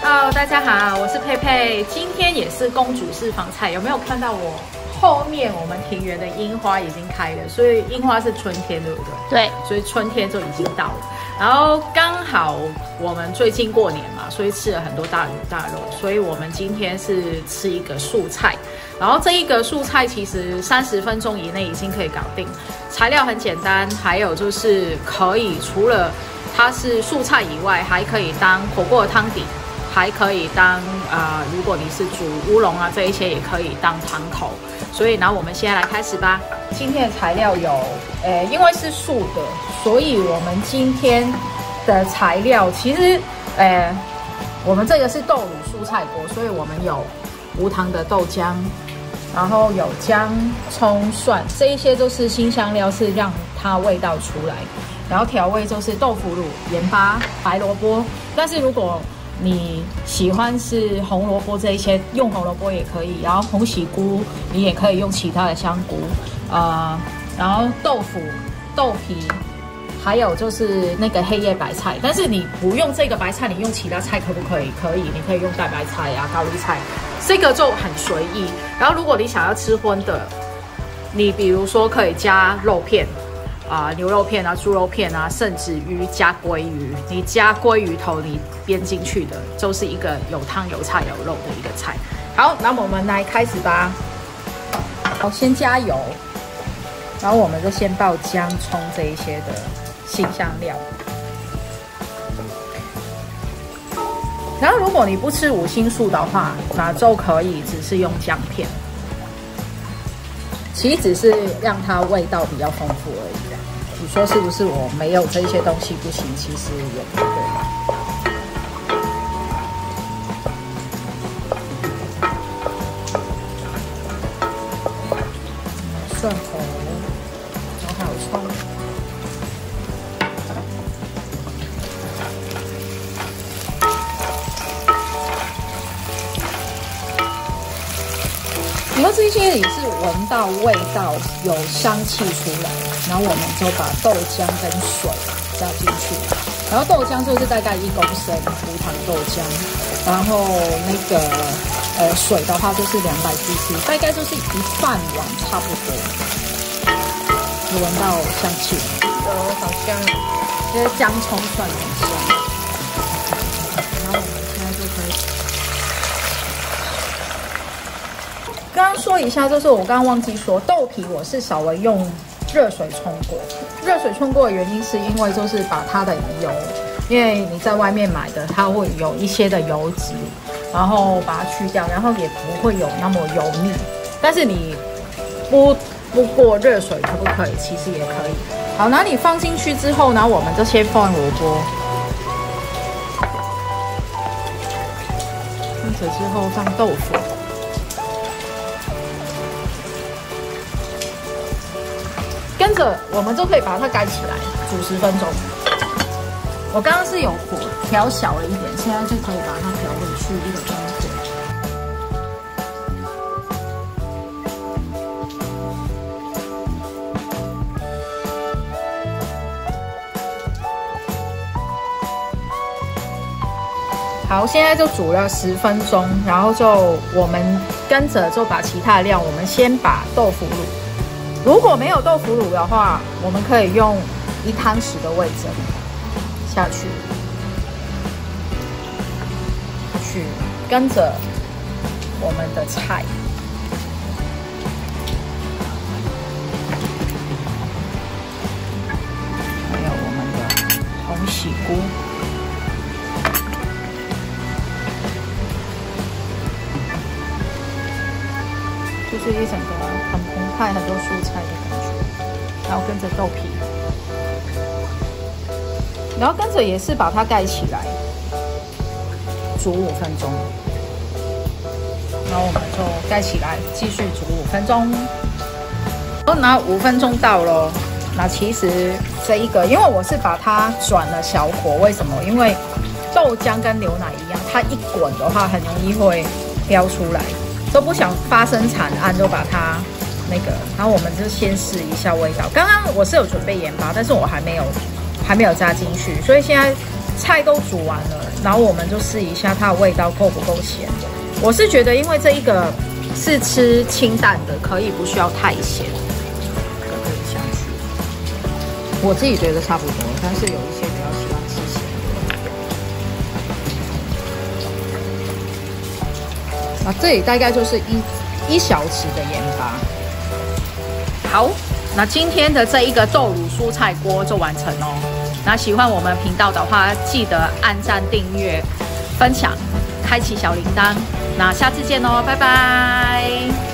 Hello， 大家好，我是佩佩。今天也是公主私房菜，有没有看到我后面我们庭园的樱花已经开了？所以樱花是春天，对不对？ 对， 所以春天就已经到了。然后刚好我们最近过年嘛，所以吃了很多大鱼大肉，所以我们今天是吃一个素菜。然后这一个素菜其实30分钟以内已经可以搞定，材料很简单，还有就是可以除了它是素菜以外，还可以当火锅的汤底。还可以当如果你是煮乌龙啊，这一些也可以当汤头。所以，然后我们现在来开始吧。今天的材料有，因为是素的，所以我们今天的材料其实，我们这个是豆乳蔬菜锅，所以我们有无糖的豆浆，然后有姜、葱、蒜，这一些都是辛香料，是让它味道出来。然后调味就是豆腐乳、盐巴、白萝卜，但是如果你喜欢是红萝卜这一些，用红萝卜也可以，然后红喜菇你也可以用其他的香菇，然后豆腐、豆皮，还有就是那个黑叶白菜。但是你不用这个白菜，你用其他菜可不可以？可以，你可以用大白菜啊、高丽菜，这个就很随意。然后如果你想要吃荤的，你比如说可以加肉片。牛肉片啊、猪肉片啊，甚至于加鲑鱼，你加鲑鱼头你煸进去的，就是一个有汤有菜有肉的一个菜。好，那我们来开始吧。好，先加油，然后我们就先爆姜、葱这一些的辛香料。然后如果你不吃5星素的话，那就可以只是用姜片。其实只是让它味道比较丰富而已。你说是不是我没有这些东西不行？其实也不对。蒜头，然后还有葱。然后这些也是闻到味道有香气出来，然后我们就把豆浆跟水加进去，然后豆浆就是大概1公升无糖豆浆，然后那个水的话就是200 cc， 大概就是1半碗差不多。有闻到香气？有，好香，因为姜葱蒜很香。然后我们现在就可以。刚刚说一下，就是我刚刚忘记说，豆皮我是稍微用热水冲过。热水冲过的原因是因为就是把它的油，因为你在外面买的，它会有一些的油脂，然后把它去掉，然后也不会有那么油腻。但是你不过热水可不可以？其实也可以。好，那你放进去之后呢，我们就先放萝卜，跟着之后放豆腐。跟着我们就可以把它盖起来煮10分钟。我刚刚是有火调小了一点，现在就可以把它调回去1个钟头。好，现在就煮了10分钟，然后就我们跟着就把其他的料，我们先把豆腐乳。如果没有豆腐乳的话，我们可以用1汤匙的味噌下去，跟着我们的菜，还有我们的红喜菇，就是一整个很澎湃、很多蔬菜的感觉，然后跟着豆皮，然后跟着也是把它盖起来，煮5分钟。然后我们就盖起来，继续煮5分钟。然后5分钟到咯。那其实这一个，因为我是把它转了小火，为什么？因为豆浆跟牛奶一样，它一滚的话很容易会飘出来。都不想发生惨案，就把它那个，然后我们就先试一下味道。刚刚我是有准备盐巴，但是我还没有加进去，所以现在菜都煮完了， 然后我们就试一下它的味道够不够咸。我是觉得，因为这一个是吃清淡的，可以不需要太咸。可以下去，我自己觉得差不多，但是有一些比较喜欢吃咸的。这里大概就是一小匙的盐巴。好，那今天的这一个豆乳蔬菜锅就完成哦。那喜欢我们频道的话，记得按赞、订阅、分享、开启小铃铛。那下次见哦，拜拜。